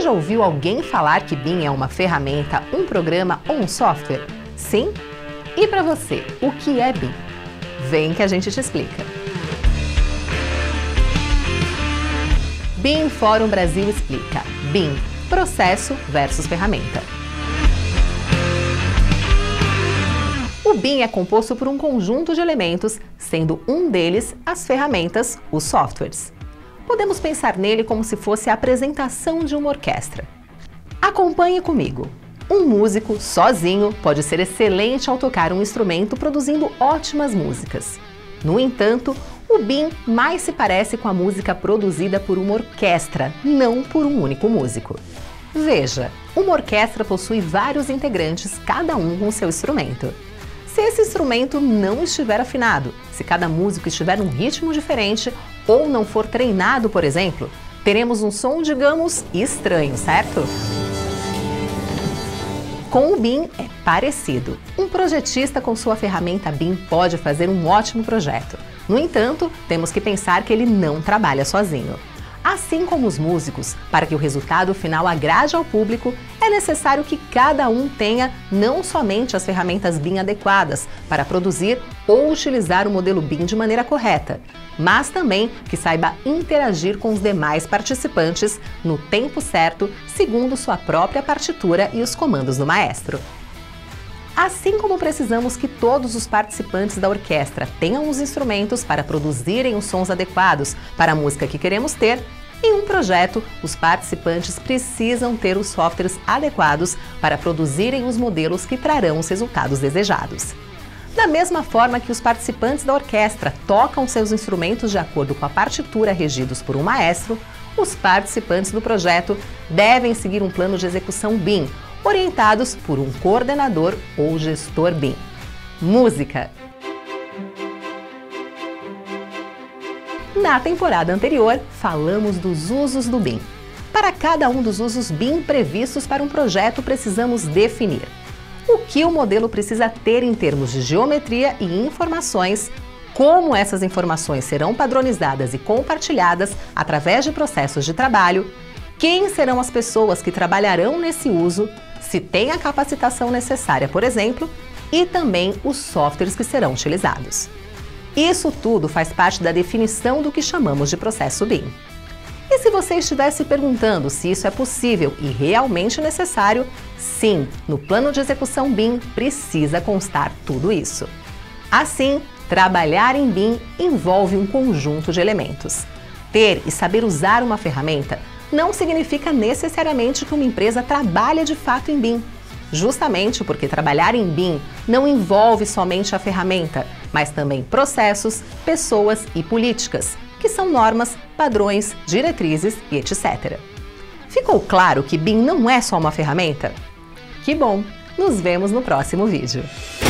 já ouviu alguém falar que BIM é uma ferramenta, um programa ou um software? Sim? E para você, o que é BIM? Vem que a gente te explica. BIM Fórum Brasil explica. BIM, processo versus ferramenta. O BIM é composto por um conjunto de elementos, sendo um deles as ferramentas, os softwares. Podemos pensar nele como se fosse a apresentação de uma orquestra. Acompanhe comigo. Um músico, sozinho, pode ser excelente ao tocar um instrumento produzindo ótimas músicas. No entanto, o BIM mais se parece com a música produzida por uma orquestra, não por um único músico. Veja, uma orquestra possui vários integrantes, cada um com seu instrumento. Se esse instrumento não estiver afinado, se cada músico estiver num ritmo diferente ou não for treinado, por exemplo, teremos um som, digamos, estranho, certo? Com o BIM é parecido. Um projetista com sua ferramenta BIM pode fazer um ótimo projeto. No entanto, temos que pensar que ele não trabalha sozinho. Assim como os músicos, para que o resultado final agrade ao público, é necessário que cada um tenha não somente as ferramentas BIM adequadas para produzir ou utilizar o modelo BIM de maneira correta, mas também que saiba interagir com os demais participantes no tempo certo, segundo sua própria partitura e os comandos do maestro. Assim como precisamos que todos os participantes da orquestra tenham os instrumentos para produzirem os sons adequados para a música que queremos ter, em um projeto, os participantes precisam ter os softwares adequados para produzirem os modelos que trarão os resultados desejados. Da mesma forma que os participantes da orquestra tocam seus instrumentos de acordo com a partitura regidos por um maestro, os participantes do projeto devem seguir um plano de execução BIM, orientados por um coordenador ou gestor BIM. Música. Na temporada anterior, falamos dos usos do BIM. Para cada um dos usos BIM previstos para um projeto, precisamos definir o que o modelo precisa ter em termos de geometria e informações, como essas informações serão padronizadas e compartilhadas através de processos de trabalho, quem serão as pessoas que trabalharão nesse uso, se tem a capacitação necessária, por exemplo, e também os softwares que serão utilizados. Isso tudo faz parte da definição do que chamamos de processo BIM. E se você estiver se perguntando se isso é possível e realmente necessário, sim, no plano de execução BIM precisa constar tudo isso. Assim, trabalhar em BIM envolve um conjunto de elementos. Ter e saber usar uma ferramenta não significa necessariamente que uma empresa trabalha de fato em BIM. Justamente porque trabalhar em BIM não envolve somente a ferramenta, mas também processos, pessoas e políticas, que são normas, padrões, diretrizes e etc. Ficou claro que BIM não é só uma ferramenta? Que bom! Nos vemos no próximo vídeo.